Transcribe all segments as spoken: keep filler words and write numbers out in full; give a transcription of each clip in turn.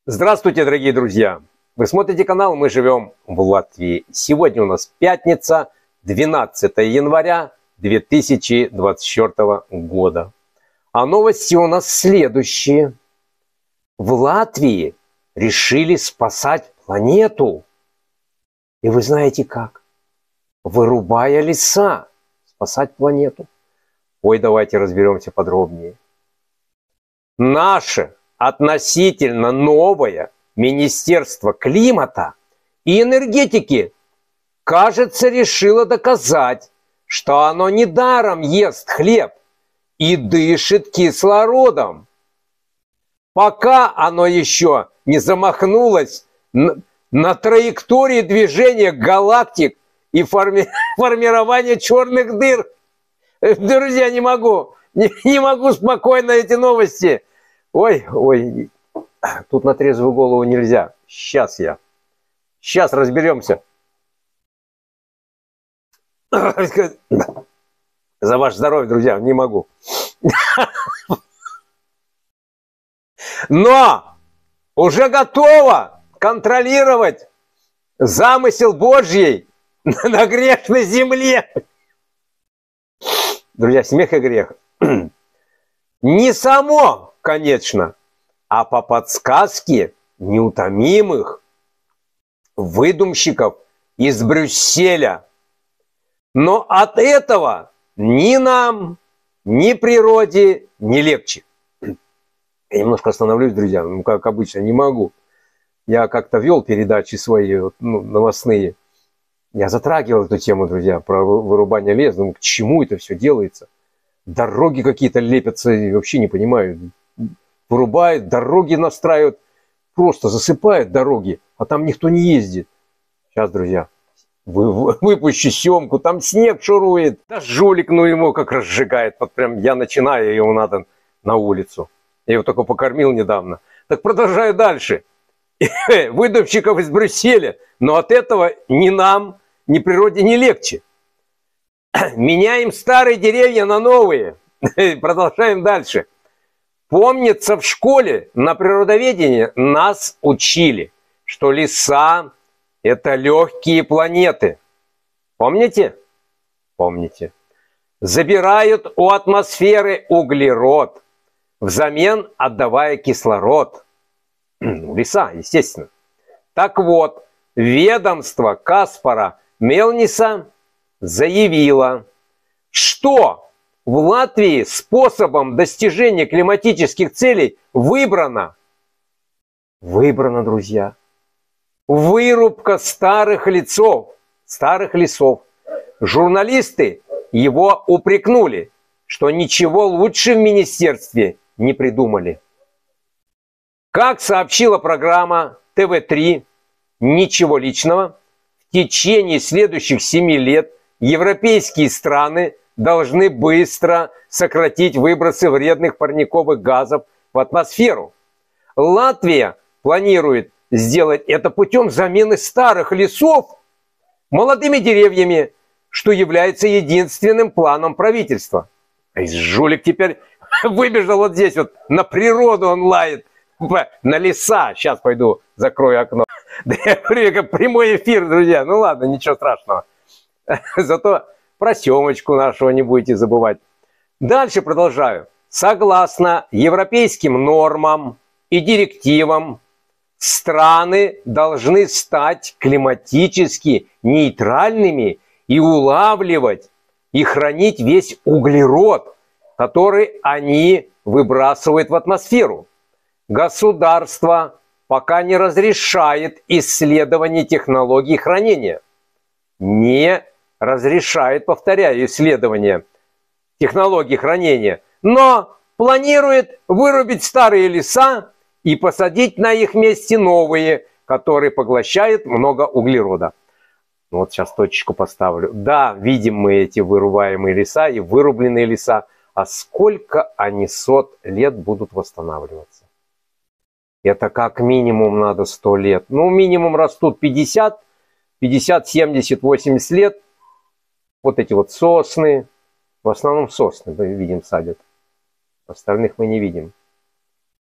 Здравствуйте, дорогие друзья! Вы смотрите канал «Мы живем в Латвии». Сегодня у нас пятница, двенадцатое января две тысячи двадцать четвёртого года. А новости у нас следующие. В Латвии решили спасать планету. И вы знаете как? Вырубая леса. Спасать планету. Ой, давайте разберемся подробнее. Наше относительно новое Министерство климата и энергетики, кажется, решило доказать, что оно недаром ест хлеб и дышит кислородом, пока оно еще не замахнулось на, на траектории движения галактик и форми, формирования черных дыр. Друзья, не могу, не, не могу спокойно эти новости. Ой, ой, тут на трезвую голову нельзя. Сейчас я. Сейчас разберемся. За ваше здоровье, друзья, не могу. Но уже готово контролировать замысел Божий на грешной земле. Друзья, смех и грех. Не само, конечно, а по подсказке неутомимых выдумщиков из Брюсселя. Но от этого ни нам, ни природе не легче. Я немножко остановлюсь, друзья, ну, как обычно, не могу. Я как-то вел передачи свои, ну, новостные. Я затрагивал эту тему, друзья, про вырубание леса. Ну, к чему это все делается? Дороги какие-то лепятся, вообще не понимаю. Вырубают, дороги настраивают, просто засыпают дороги, а там никто не ездит. Сейчас, друзья, вы, выпущу съемку, там снег шурует. Да жулик, ну его как разжигает. Вот прям я начинаю, его надо на улицу. Я его только покормил недавно. Так продолжаю дальше. Выдумщиков из Брюсселя. Но от этого ни нам, ни природе не легче. Меняем старые деревья на новые. Продолжаем дальше. Помнится, в школе на природоведении нас учили, что леса – это легкие планеты. Помните? Помните. Забирают у атмосферы углерод, взамен отдавая кислород. Леса, естественно. Так вот, ведомство Каспара Мелниса заявила, что в Латвии способом достижения климатических целей выбрано, выбрано, друзья, вырубка старых лесов, старых лесов. Журналисты его упрекнули, что ничего лучше в министерстве не придумали. Как сообщила программа тэ вэ три, ничего личного, в течение следующих семи лет европейские страны должны быстро сократить выбросы вредных парниковых газов в атмосферу. Латвия планирует сделать это путем замены старых лесов молодыми деревьями, что является единственным планом правительства. А жулик теперь выбежал вот здесь, вот на природу он лает, на леса. Сейчас пойду закрою окно. Прямой эфир, друзья. Ну ладно, ничего страшного. Зато про семочку нашего не будете забывать. Дальше продолжаю. Согласно европейским нормам и директивам, страны должны стать климатически нейтральными и улавливать и хранить весь углерод, который они выбрасывают в атмосферу. Государство пока не разрешает исследование технологий хранения. Не разрешает, повторяю, исследования технологий хранения, но планирует вырубить старые леса и посадить на их месте новые, которые поглощают много углерода. Ну, вот сейчас точечку поставлю. Да, видим мы эти вырубаемые леса и вырубленные леса, а сколько они сот лет будут восстанавливаться? Это как минимум надо сто лет. Ну, минимум растут пятьдесят, пятьдесят, семьдесят, восемьдесят лет. Вот эти вот сосны, в основном сосны мы видим садят, остальных мы не видим.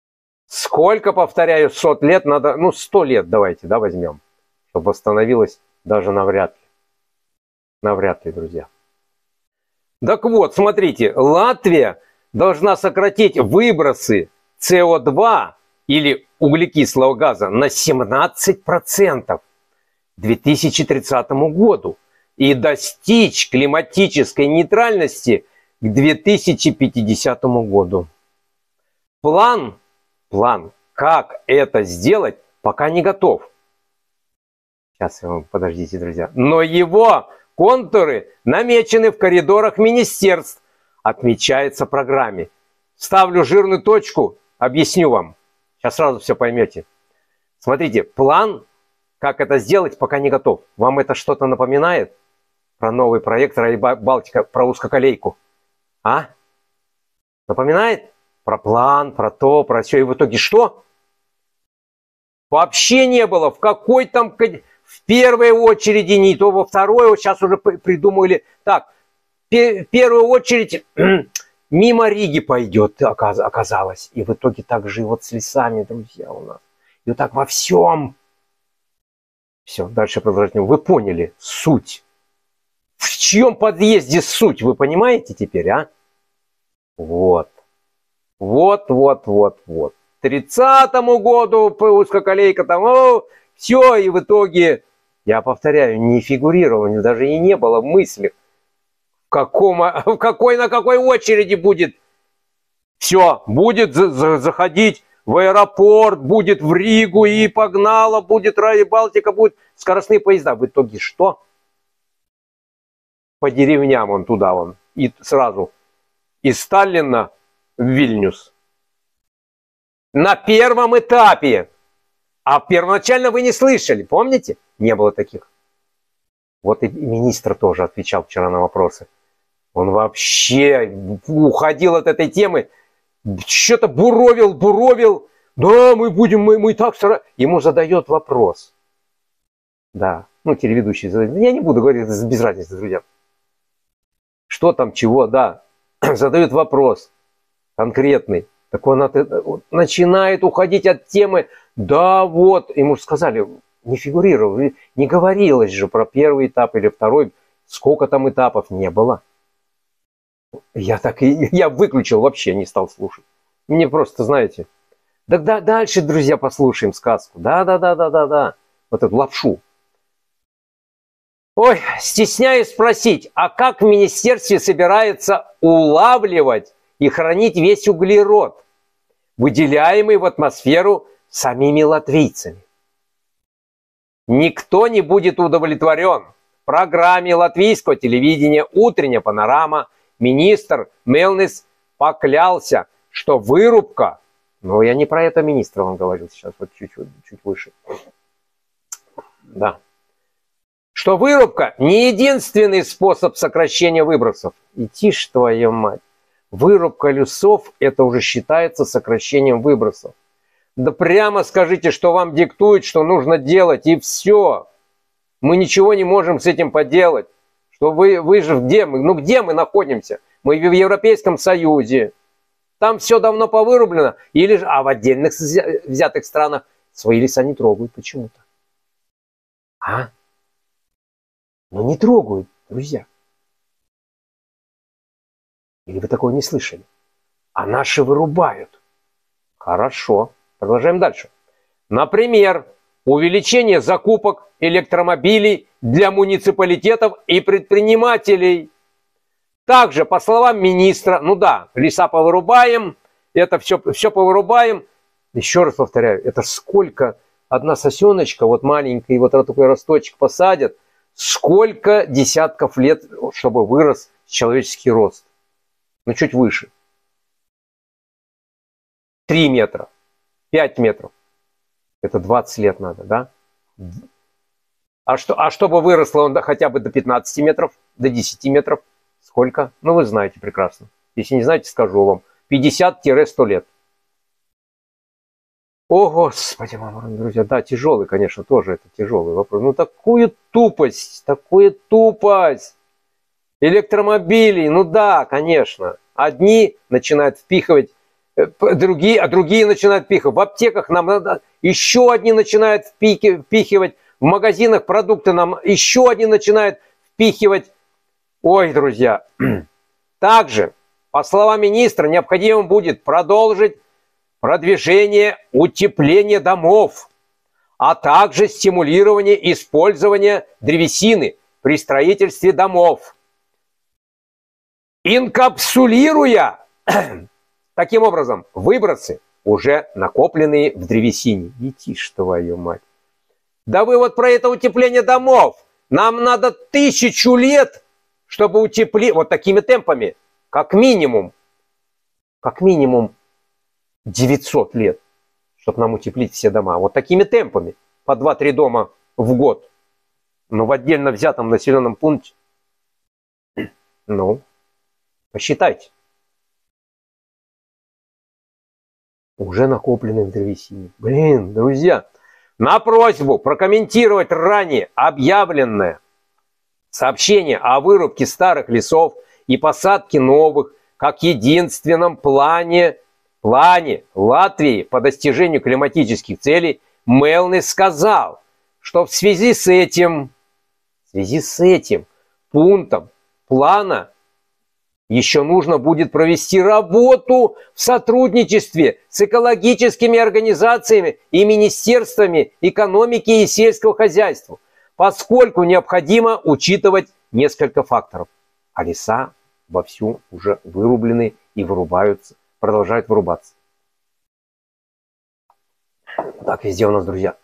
Сколько, повторяю, сот лет надо, ну, сто лет давайте, да, возьмем, чтобы восстановилось даже навряд ли. Навряд ли, друзья. Так вот, смотрите, Латвия должна сократить выбросы С О два или углекислого газа на семнадцать процентов к две тысячи тридцатому году и достичь климатической нейтральности к две тысячи пятидесятому году. План, план, как это сделать, пока не готов. Сейчас, подождите, друзья. Но его контуры намечены в коридорах министерств, отмечается в программе. Ставлю жирную точку, объясню вам. Сейчас сразу все поймете. Смотрите, план, как это сделать, пока не готов. Вам это что-то напоминает? Про новый проект Rail Балтика, про узкоколейку. А? Напоминает? Про план, про то, про все. И в итоге что? Вообще не было. В какой там... В первой очереди, не то во второй, вот сейчас уже придумали. Так, в первую очередь мимо Риги пойдет, оказалось. И в итоге так же и вот с лесами, друзья, у нас. И вот так во всем. Все, дальше продолжим. Вы поняли суть. В чьем подъезде суть, вы понимаете теперь, а? Вот. Вот, вот, вот, вот. К тридцатому году узкоколейка там, о, все, и в итоге, я повторяю, не фигурировало, даже и не было в мыслях, в, каком, в какой, на какой очереди будет. Все, будет за, за, заходить в аэропорт, будет в Ригу и погнала, будет Rail Балтика, будут скоростные поезда. В итоге что? По деревням он туда, он, и сразу из Сталина в Вильнюс. На первом этапе. А первоначально вы не слышали, помните? Не было таких. Вот и министр тоже отвечал вчера на вопросы. Он вообще уходил от этой темы, что-то буровил, буровил. Да, мы будем, мы, мы так... Ему задает вопрос. Да, ну, телеведущий задает. Я не буду говорить, без разницы, друзья. Что там, чего, да. Задают вопрос конкретный. Так он, от, он начинает уходить от темы. Да, вот, ему сказали, не фигурировал, не говорилось же про первый этап или второй. Сколько там этапов не было. Я так и я выключил, вообще не стал слушать. Мне просто, знаете. Тогда дальше, друзья, послушаем сказку. Да-да-да-да-да-да. Вот эту лапшу. Ой, стесняюсь спросить, а как в министерстве собирается улавливать и хранить весь углерод, выделяемый в атмосферу самими латвийцами? Никто не будет удовлетворен. В программе латвийского телевидения «Утренняя панорама» министр Мелнис поклялся, что вырубка, ну я не про это министра вам говорил сейчас, вот чуть-чуть чуть выше, да, что вырубка не единственный способ сокращения выбросов. И тишь твою мать. Вырубка лесов это уже считается сокращением выбросов. Да прямо скажите, что вам диктует, что нужно делать, и все. Мы ничего не можем с этим поделать. Что вы, вы же где мы? Ну где мы находимся? Мы в Европейском Союзе. Там все давно повырублено. Или же, а в отдельных взятых странах свои леса не трогают почему-то. А? Ну не трогают, друзья. Или вы такого не слышали? А наши вырубают. Хорошо. Продолжаем дальше. Например, увеличение закупок электромобилей для муниципалитетов и предпринимателей. Также, по словам министра, ну да, леса повырубаем, это все, все повырубаем. Еще раз повторяю, это сколько одна сосеночка, вот маленькая, вот такой росточек посадят, сколько десятков лет, чтобы вырос человеческий рост. Ну, чуть выше. три метра, пять метров. Это двадцать лет надо, да? А, что, а чтобы выросло он хотя бы до пятнадцати метров, до десяти метров, сколько? Ну, вы знаете прекрасно. Если не знаете, скажу вам. пятьдесят-сто лет. О, Господи, мама, друзья, да, тяжелый, конечно, тоже это тяжелый вопрос. Ну, такую тупость, такую тупость. Электромобилей, ну да, конечно. Одни начинают впихивать другие, а другие начинают впихивать. В аптеках нам надо, еще одни начинают впихивать. В магазинах продукты нам еще одни начинают впихивать. Ой, друзья. Также, по словам министра, необходимо будет продолжить продвижение утепления домов, а также стимулирование использования древесины при строительстве домов, инкапсулируя таким образом выбросы, уже накопленные в древесине. Летишь, твою мать. Да вы вот про это утепление домов. Нам надо тысячу лет, чтобы утеплить вот такими темпами. Как минимум. Как минимум девятьсот лет, чтобы нам утеплить все дома. Вот такими темпами. По два-три дома в год. Но в отдельно взятом населенном пункте. Ну, посчитайте. Уже накоплены в древесине. Блин, друзья. На просьбу прокомментировать ранее объявленное сообщение о вырубке старых лесов и посадке новых как единственном плане, плане Латвии по достижению климатических целей, Мелнис сказал, что в связи с этим, в связи с этим пунктом плана еще нужно будет провести работу в сотрудничестве с экологическими организациями и министерствами экономики и сельского хозяйства, поскольку необходимо учитывать несколько факторов. А леса вовсю уже вырублены и вырубаются, продолжают вырубаться. Так везде у нас, друзья.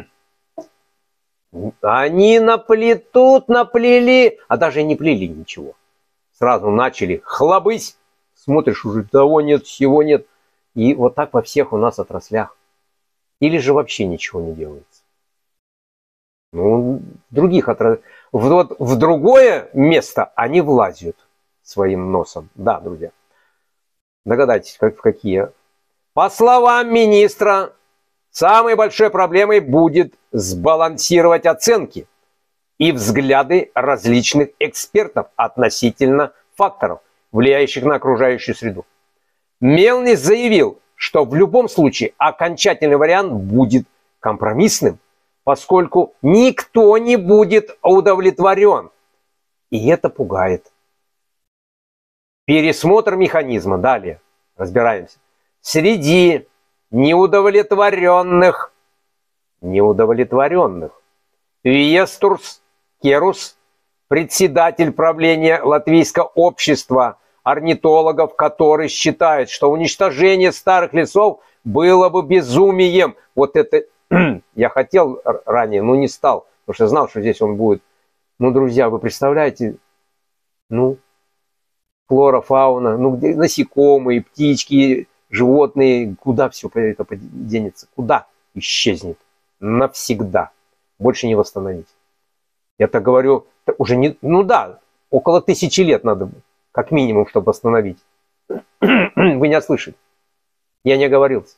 Они наплетут, наплели, а даже и не плели ничего. Сразу начали хлобысь, смотришь, уже того нет, всего нет. И вот так во всех у нас отраслях. Или же вообще ничего не делается. Ну, в других отраслях. Вот в другое место они влазят своим носом. Да, друзья. Догадайтесь, как, в какие. По словам министра, самой большой проблемой будет сбалансировать оценки и взгляды различных экспертов относительно факторов, влияющих на окружающую среду. Мелнис заявил, что в любом случае окончательный вариант будет компромиссным, поскольку никто не будет удовлетворен. И это пугает. Пересмотр механизма. Далее разбираемся. Среди неудовлетворенных, неудовлетворенных Виестурс Керус, председатель правления Латвийского общества орнитологов, который считает, что уничтожение старых лесов было бы безумием. Вот это я хотел ранее, но не стал, потому что знал, что здесь он будет. Ну, друзья, вы представляете, ну, флора, фауна, ну, где насекомые, птички, животные, куда все это денется? Куда исчезнет? Навсегда. Больше не восстановить. Я-то говорю, уже не, ну да, около тысячи лет надо, как минимум, чтобы восстановить. Вы не слышали. Я не оговорился.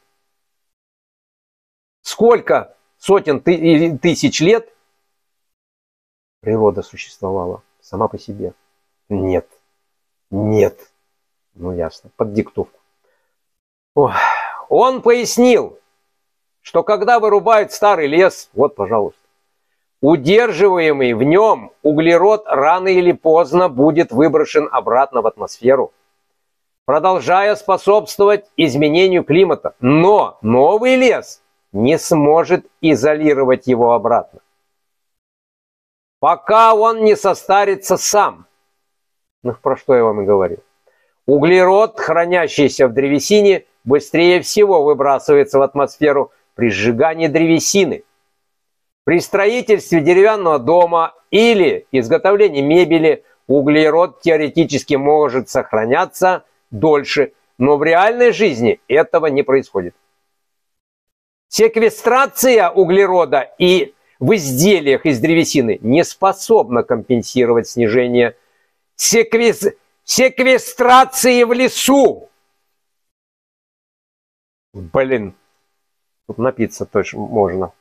Сколько сотен ты, тысяч лет природа существовала сама по себе? Нет. Нет. Ну ясно, под диктовку. Ох. Он пояснил, что когда вырубают старый лес, вот, пожалуйста, удерживаемый в нем углерод рано или поздно будет выброшен обратно в атмосферу, продолжая способствовать изменению климата. Но новый лес не сможет изолировать его обратно, пока он не состарится сам. Ну, про что я вам и говорил. Углерод, хранящийся в древесине, быстрее всего выбрасывается в атмосферу при сжигании древесины. При строительстве деревянного дома или изготовлении мебели углерод теоретически может сохраняться дольше, но в реальной жизни этого не происходит. Секвестрация углерода и в изделиях из древесины не способна компенсировать снижение секвес... секвестрации в лесу. Блин, тут напиться точно можно.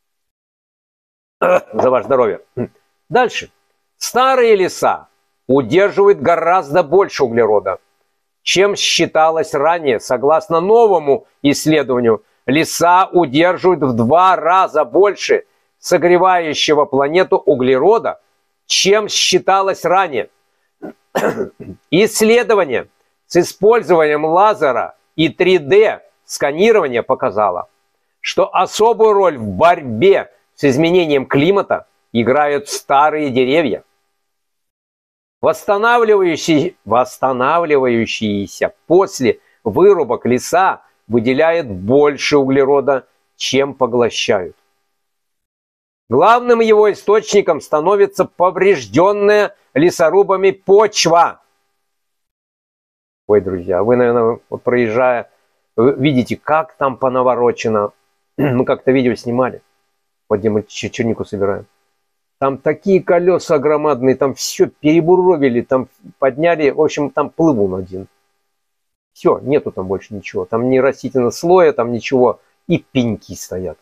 За ваше здоровье. Дальше. Старые леса удерживают гораздо больше углерода, чем считалось ранее. Согласно новому исследованию, леса удерживают в два раза больше согревающего планету углерода, чем считалось ранее. Исследование с использованием лазера и три дэ сканирования показало, что особую роль в борьбе с изменением климата играют старые деревья. Восстанавливающие, восстанавливающиеся после вырубок леса выделяют больше углерода, чем поглощают. Главным его источником становится поврежденная лесорубами почва. Ой, друзья, вы, наверное, вот проезжая, видите, как там понаворочено. Мы как-то видео снимали, вот где мы чернику собираем. Там такие колеса громадные, там все перебуровили, там подняли, в общем, там плывун один. Все, нету там больше ничего. Там ни растительного слоя, там ничего. И пеньки стоят.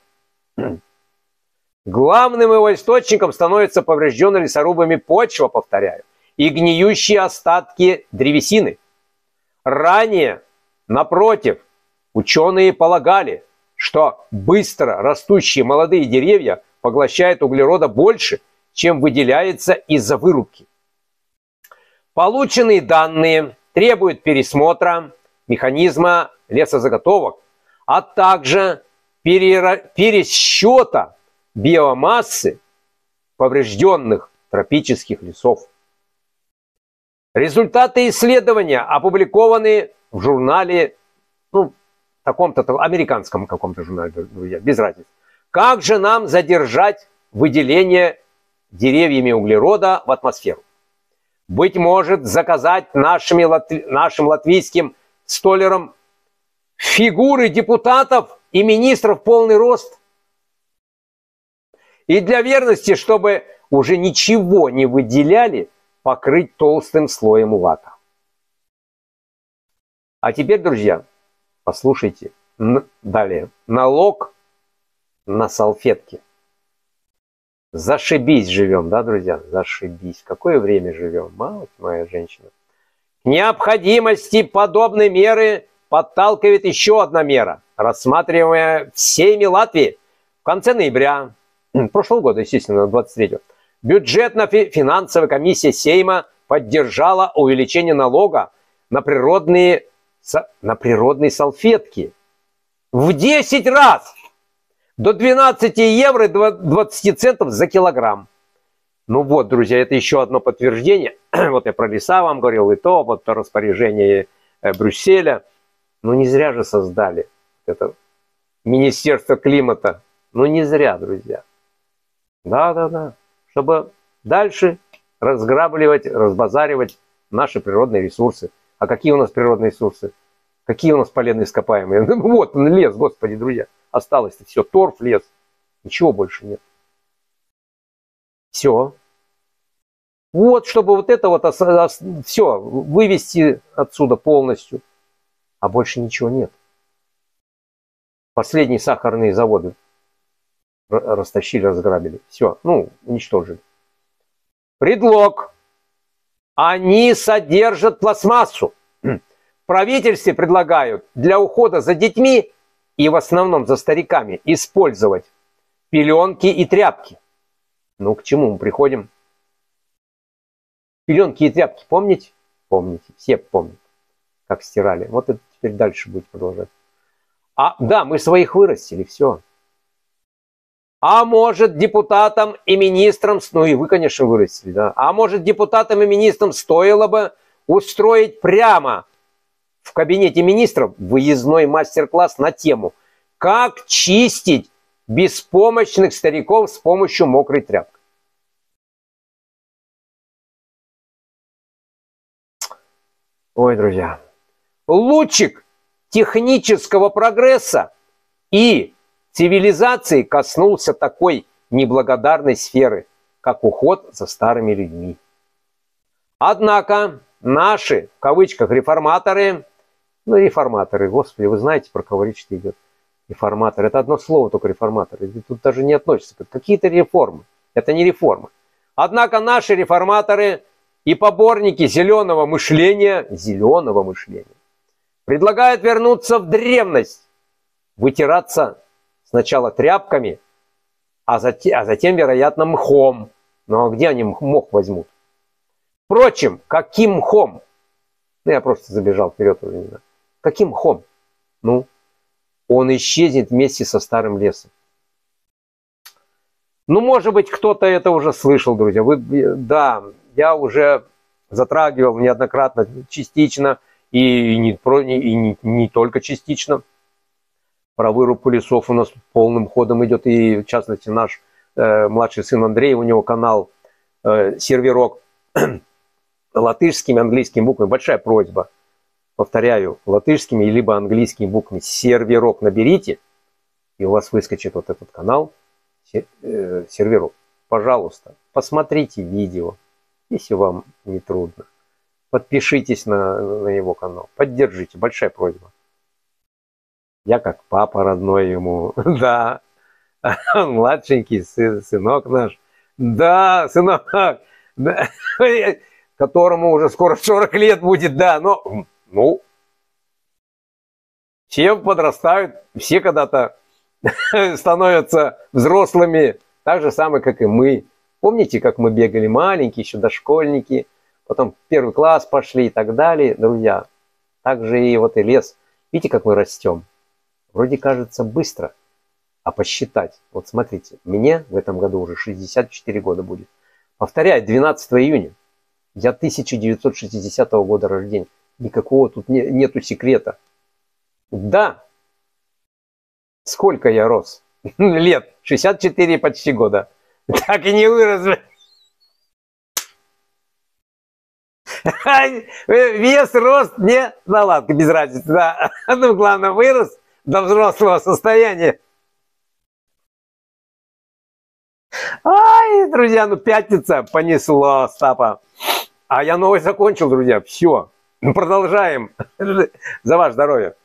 Главным его источником становится поврежденная лесорубами почва, повторяю, и гниющие остатки древесины. Ранее, напротив, ученые полагали, что быстро растущие молодые деревья поглощают углерода больше, чем выделяется из-за вырубки. Полученные данные требуют пересмотра механизма лесозаготовок, а также пересчета биомассы поврежденных тропических лесов. Результаты исследования опубликованы в журнале, ну, таком-то, американском каком-то журнале, друзья, без разницы. Как же нам задержать выделение деревьями углерода в атмосферу? Быть может, заказать нашими, нашим латвийским столярам фигуры депутатов и министров полный рост? И для верности, чтобы уже ничего не выделяли, покрыть толстым слоем лака. А теперь, друзья, послушайте далее. Налог на салфетки. Зашибись живем, да, друзья? Зашибись. В какое время живем? Мать моя женщина. К необходимости подобной меры подталкивает еще одна мера, рассматриваемая всеми Латвии. В конце ноября прошлого года, естественно, двадцать третьего, бюджетно-финансовая комиссия Сейма поддержала увеличение налога на природные, на природные салфетки в десять раз, до двенадцати евро двадцати центов за килограмм. Ну вот, друзья, это еще одно подтверждение. Вот я про леса вам говорил, и то, вот распоряжение Брюсселя. Ну не зря же создали это Министерство климата. Ну не зря, друзья. Да-да-да. Чтобы дальше разграбливать, разбазаривать наши природные ресурсы. А какие у нас природные ресурсы? Какие у нас полезные ископаемые? Ну, вот лес, господи, друзья. Осталось-то все, торф, лес. Ничего больше нет. Все. Вот, чтобы вот это вот все вывести отсюда полностью. А больше ничего нет. Последние сахарные заводы растащили, разграбили. Все, ну, уничтожили. Предлог. Они содержат пластмассу. В правительстве предлагают для ухода за детьми и в основном за стариками использовать пеленки и тряпки. Ну, к чему мы приходим? Пеленки и тряпки, помните? Помните, все помнят, как стирали. Вот это теперь дальше будет продолжать. А, да, мы своих вырастили, все. А может, депутатам и министрам, ну и вы, конечно, вырастили, да. А может, депутатам и министрам стоило бы устроить прямо в кабинете министров выездной мастер-класс на тему «Как чистить беспомощных стариков с помощью мокрой тряпки». Ой, друзья, лучик технического прогресса и цивилизации коснулся такой неблагодарной сферы, как уход за старыми людьми. Однако наши, в кавычках, реформаторы, ну реформаторы, господи, вы знаете, про кого речь идет. Реформаторы, это одно слово только реформаторы, тут даже не относится, какие-то реформы, это не реформы. Однако наши реформаторы и поборники зеленого мышления, зеленого мышления, Предлагают вернуться в древность, вытираться сначала тряпками, а затем, а затем, вероятно, мхом. Ну а где они мох возьмут? Впрочем, каким мхом? Ну, я просто забежал вперед уже не знаю. Каким мхом? Ну, он исчезнет вместе со старым лесом. Ну, может быть, кто-то это уже слышал, друзья. Вы, да, я уже затрагивал неоднократно, частично, и не, и не, не только частично. Про вырубку лесов у нас полным ходом идет. И, в частности, наш э, младший сын Андрей, у него канал э, «Серверок» латышскими, английскими буквами. Большая просьба. Повторяю, латышскими либо английскими буквами «Серверок» наберите, и у вас выскочит вот этот канал «Серверок». Пожалуйста, посмотрите видео, если вам не трудно. Подпишитесь на, на его канал, поддержите, большая просьба. Я как папа родной ему, да, он младшенький сын, сынок наш, да, сынок, да, которому уже скоро сорок лет будет, да, но, ну, все подрастают, все когда-то становятся взрослыми, так же самое, как и мы. Помните, как мы бегали маленькие, еще дошкольники, потом в первый класс пошли и так далее, друзья. Так же и вот и лес. Видите, как мы растем? Вроде кажется быстро, а посчитать. Вот смотрите, мне в этом году уже шестьдесят четыре года будет. Повторяю, двенадцатого июня. Я тысяча девятьсот шестидесятого года рождения. Никакого тут не, нету секрета. Да. Сколько я рос? Лет. шестьдесят четыре почти года. Так и не вырос. Вес, рост, не, ну ладно, без разницы. Да. Ну, главное, вырос до взрослого состояния. Ай, друзья, ну пятница, понесло, Остапа. А я новость закончил, друзья. Все. Продолжаем. За ваше здоровье.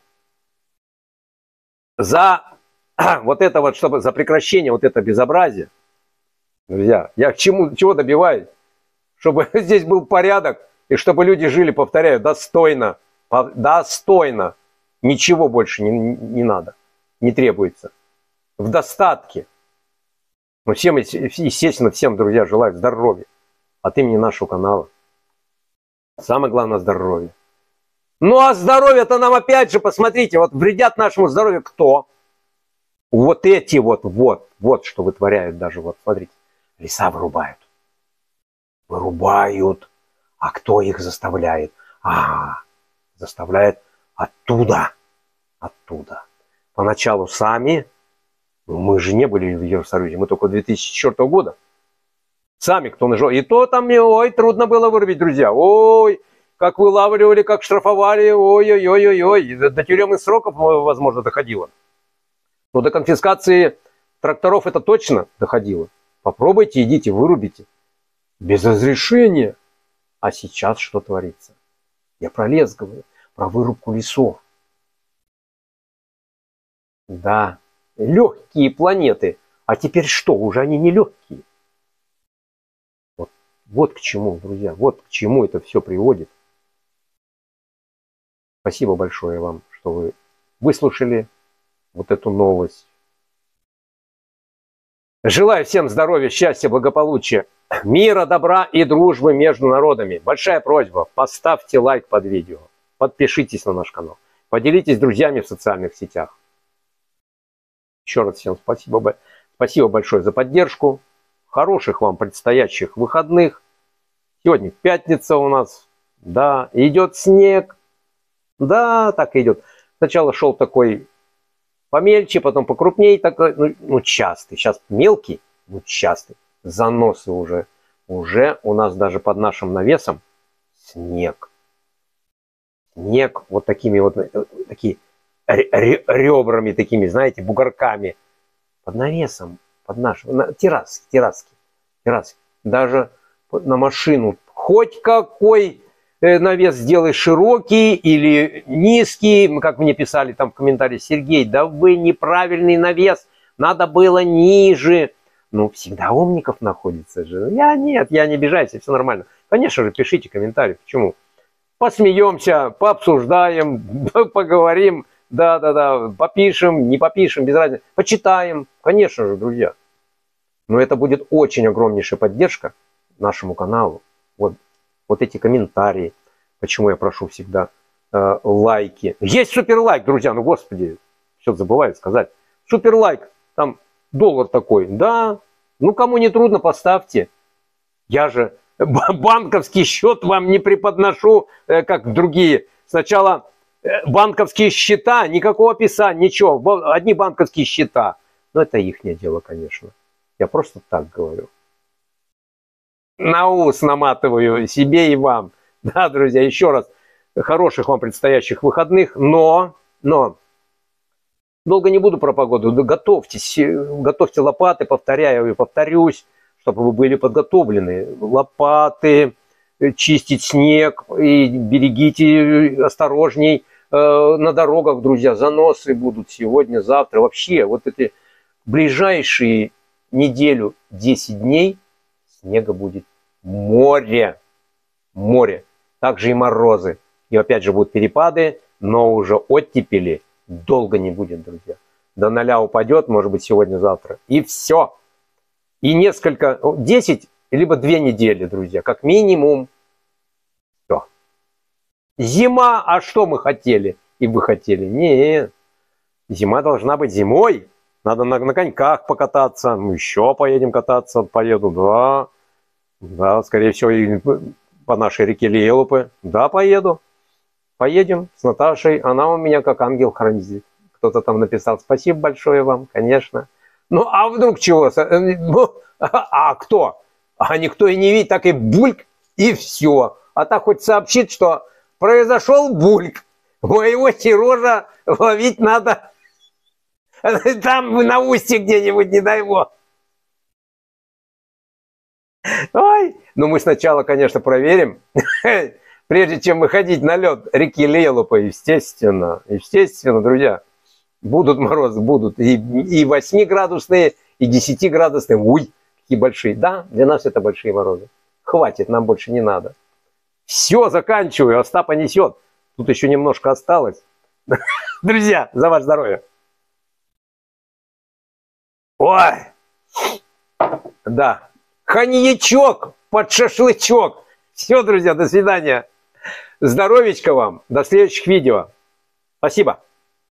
За вот это вот, чтобы за прекращение вот это безобразия. Друзья, я к чему, чего добиваюсь? Чтобы здесь был порядок, и чтобы люди жили, повторяю, достойно. Достойно. Ничего больше не, не надо, не требуется. В достатке. Но всем, естественно, всем, друзья, желаю здоровья от имени нашего канала. Самое главное – здоровье. Ну а здоровье-то нам опять же, посмотрите, вот вредят нашему здоровью кто? Вот эти вот, вот, вот что вытворяют даже, вот смотрите, леса вырубают. Вырубают. А кто их заставляет? А, заставляет оттуда. Оттуда. Поначалу сами, мы же не были в Евросоюзе, мы только две тысячи четвёртого года. Сами кто нажал. И то там, ой, трудно было вырубить, друзья. Ой, как вылавливали, как штрафовали, ой-ой-ой-ой-ой. До тюремных сроков, возможно, доходило. Но до конфискации тракторов это точно доходило. Попробуйте, идите, вырубите. Без разрешения. А сейчас что творится? Я про лес говорю, про вырубку лесов. Да, легкие планеты. А теперь что? Уже они не легкие. Вот, вот к чему, друзья, вот к чему это все приводит. Спасибо большое вам, что вы выслушали вот эту новость. Желаю всем здоровья, счастья, благополучия, мира, добра и дружбы между народами. Большая просьба, поставьте лайк под видео, подпишитесь на наш канал, поделитесь с друзьями в социальных сетях. Еще раз всем спасибо, спасибо большое за поддержку. Хороших вам предстоящих выходных. Сегодня пятница у нас. Да, идет снег. Да, так и идет. Сначала шел такой помельче, потом покрупнее, такой, ну, ну частый. Сейчас мелкий, ну частый. Заносы уже. Уже у нас даже под нашим навесом снег. Снег вот такими вот, такие ребрами, такими, знаете, бугорками. Под навесом, под нашим, на, терраски, терраски, терраски. Даже на машину. Хоть какой навес сделай широкий или низкий, как мне писали там в комментариях, Сергей, да вы неправильный навес, надо было ниже. Ну, всегда умников находится же. Я нет, я не обижаюсь, все нормально. Конечно же, пишите комментарии, почему. посмеемся, пообсуждаем, поговорим, да-да-да, попишем, не попишем, без разницы, почитаем, конечно же, друзья. Но это будет очень огромнейшая поддержка нашему каналу. Вот, вот эти комментарии, почему я прошу всегда э, лайки. Есть суперлайк, друзья, ну господи, все забываю сказать. Суперлайк, там доллар такой, да, ну кому не трудно, поставьте. Я же банковский счет вам не преподношу, э, как другие. Сначала э, банковские счета, никакого описания, ничего, одни банковские счета. Но это их дело, конечно. Я просто так говорю. На ус наматываю себе и вам. Да, друзья, еще раз, хороших вам предстоящих выходных, но, но, долго не буду про погоду, готовьтесь, готовьте лопаты, повторяю и повторюсь, чтобы вы были подготовлены. Лопаты, чистить снег, и берегите осторожней э, на дорогах, друзья, заносы будут сегодня, завтра, вообще, вот эти ближайшие неделю, десять дней снега будет море, море, также и морозы, и опять же будут перепады, но уже оттепели долго не будет, друзья. До ноля упадет, может быть, сегодня-завтра, и все. И несколько, десять, либо две недели, друзья, как минимум. Все. Зима, а что мы хотели? И вы хотели? Нет, зима должна быть зимой. Надо на, на коньках покататься, мы еще поедем кататься, поеду, да. Да, скорее всего, и по нашей реке Лиелупы. Да, поеду. Поедем с Наташей. Она у меня как ангел-хранитель. Кто-то там написал, спасибо большое вам, конечно. Ну, а вдруг чего? Ну, а, а кто? А никто и не видит, так и бульк, и все. А так хоть сообщит, что произошел бульк. Моего Сережа ловить надо там на устье где-нибудь, не дай бог. Ой, ну мы сначала, конечно, проверим, прежде чем выходить на лед реки Лиелупа, естественно, естественно, друзья, будут морозы, будут и, и восьмиградусные, и десятиградусные, уй, какие большие, да, для нас это большие морозы, хватит, нам больше не надо. Все, заканчиваю, Остапа несет, тут еще немножко осталось, друзья, за ваше здоровье. Ой, да. Коньячок под шашлычок. Все, друзья, до свидания. Здоровечка вам. До следующих видео. Спасибо.